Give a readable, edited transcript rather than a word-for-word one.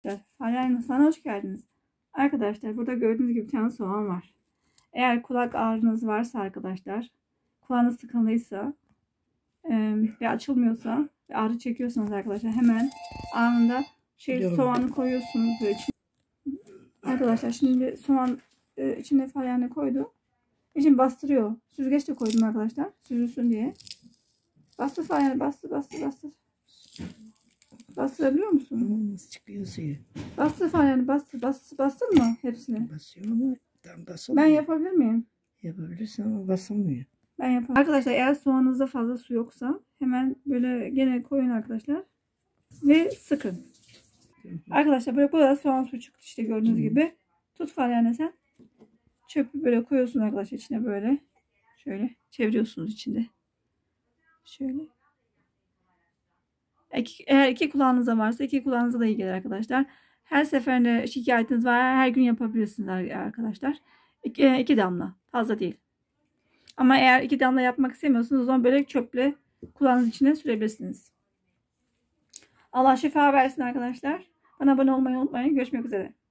arkadaşlar. Falyan mutfağına hoş geldiniz. Arkadaşlar burada gördüğünüz gibi bir tane soğan var. Eğer kulak ağrınız varsa arkadaşlar, kulağınız tıkanlıysa ve açılmıyorsa ve ağrı çekiyorsanız arkadaşlar hemen anında soğanı koyuyorsunuz böyle içine. Arkadaşlar şimdi soğan içine falyanı koydu. İçine bastırıyor. Süzgeç de koydum arkadaşlar. Süzülsün diye. Bastır falyanı, bastır. Bastırabiliyor musun? Nasıl çıkıyor suyu? Bastır falyanı, bastır mı hepsini? Basıyorum ama tam basamıyor. Ben yapabilir miyim? Yapabilirsin ama basamıyor. Ben yaparım. Arkadaşlar eğer soğanınızda fazla su yoksa hemen böyle gene koyun arkadaşlar. Ve sıkın. Arkadaşlar böyle burada soğan su çıktı işte gördüğünüz gibi. Tut falyanı sen. Çöpü böyle koyuyorsun arkadaşlar içine böyle. Şöyle çeviriyorsunuz içinde. Şöyle. Eğer iki kulağınızda varsa iki kulağınıza da iyi gelir arkadaşlar. Her seferinde şikayetiniz var. Her gün yapabilirsiniz arkadaşlar. İki damla. Fazla değil. Ama eğer iki damla yapmak istemiyorsanız o zaman böyle çöple kulağınız içine sürebilirsiniz. Allah şifa versin arkadaşlar. Bana abone olmayı unutmayın. Görüşmek üzere.